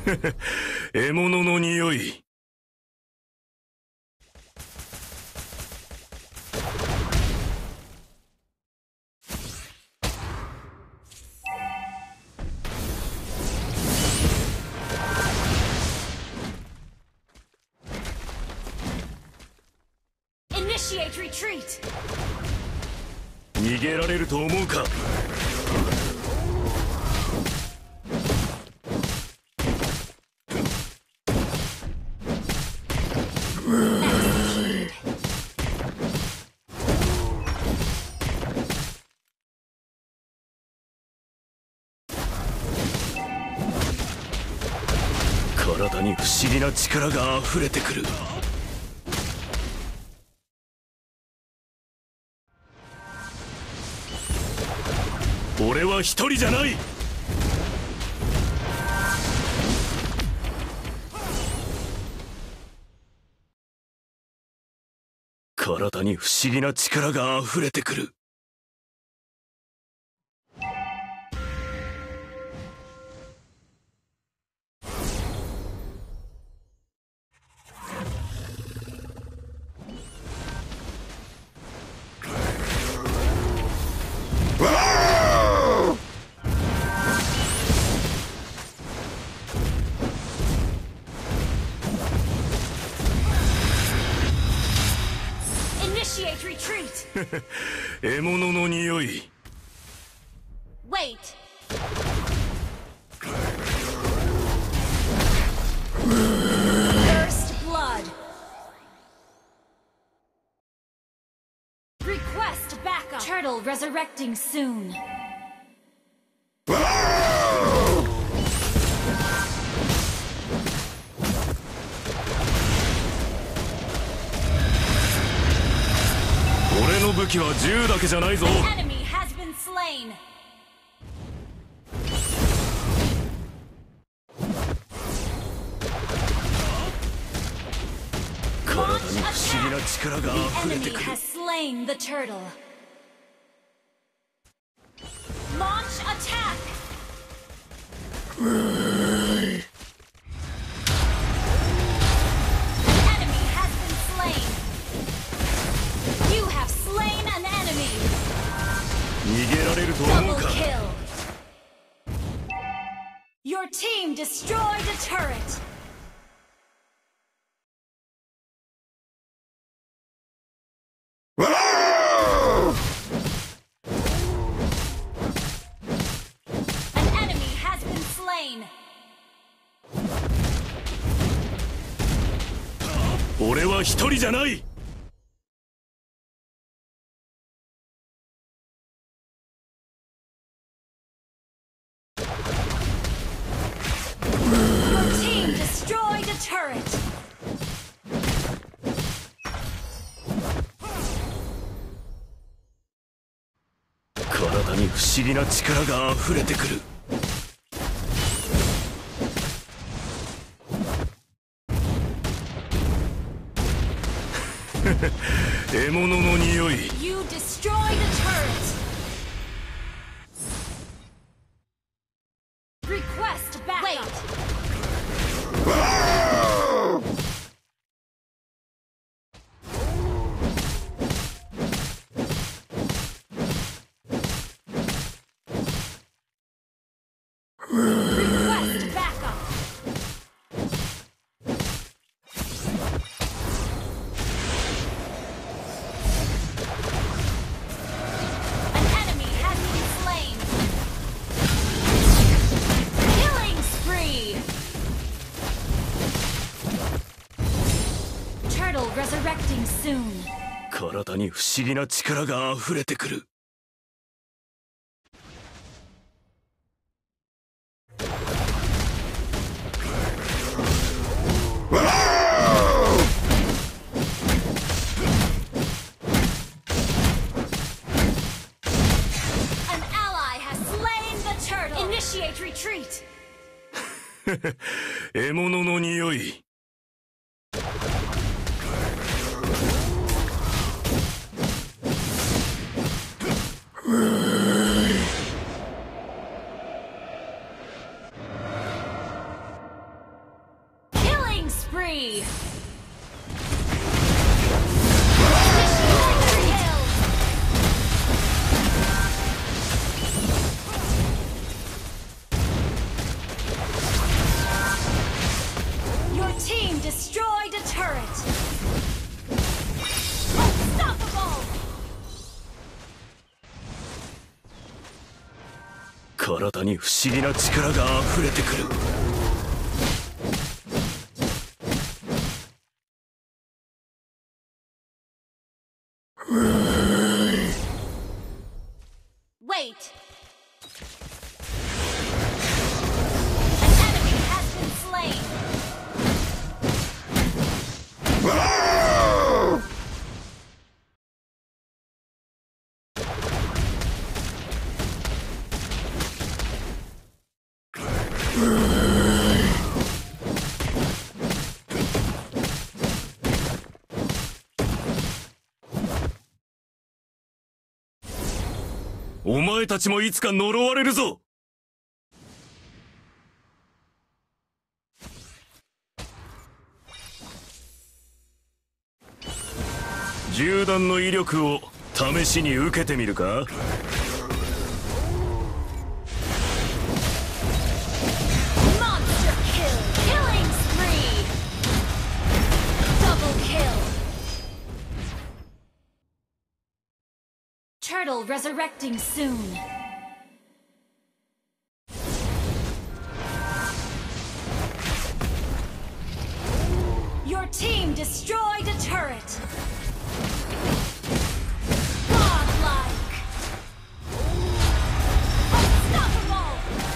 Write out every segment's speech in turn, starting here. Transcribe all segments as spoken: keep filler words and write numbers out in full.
獲物の匂い。 Initiate retreat. 逃げられると思うか。体に不思議な力が溢れてくる。俺は一人じゃない。体に不思議な力が溢れてくる。 Initiate retreat. 獲物の匂い。 Wait. First blood. Request backup. Turtle resurrecting soon. Enemy 俺の武器は銃だけじゃないぞ。 Enemy has been slain. 体に不思議な力が溢れて Enemy くる。 has slain the turtle. Launch attack. Enemy has been slain. You have slain an enemy. 逃げられると思う Double か。 kill. Your team destroyed a turret. An enemy has been slain. 俺は一人じゃない。 Your team destroyed a turret. 体に不思議な力が溢れてくる。獲物の匂い。 You destroyed a turret. Request backup. Wait. Request backup. An enemy has been slain. Killing spree. Turtle resurrecting soon. 体に不思議な力が溢れてくる。 An ally has slain the turtle. Initiate retreat. 獲物の匂い。 spree! Your team destroyed a turret! Unstoppable! 体に不思議な力が溢れてくる。 Wait! An enemy has been slain! Whoa! お前たちもいつか呪われるぞ。銃弾の威力を試しに受けてみるか。 Turtle resurrecting soon. Your team destroyed a turret. Godlike. Unstoppable.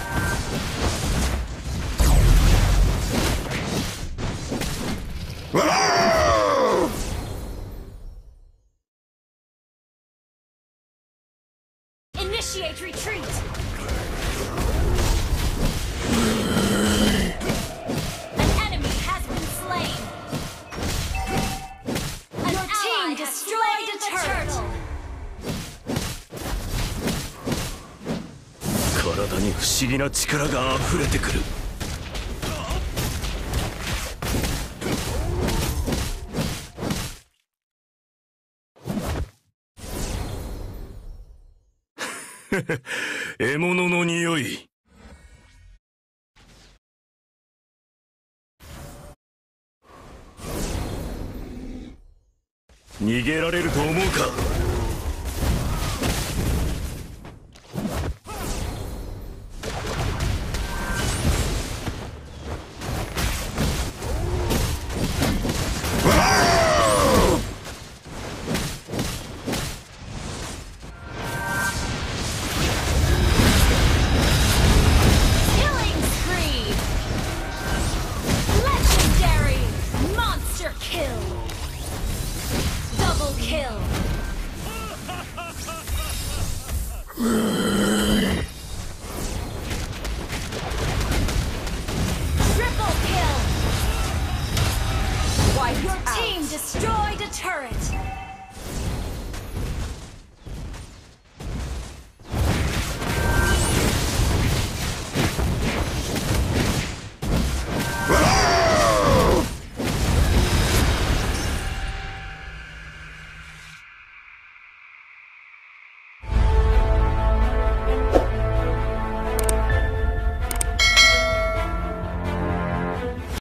Initiate retreat! An enemy has been slain! An Your team destroyed a turtle! 体に不思議な力が溢れてくる。獲物の匂い。逃げられると思うか。 Your team destroyed a turret!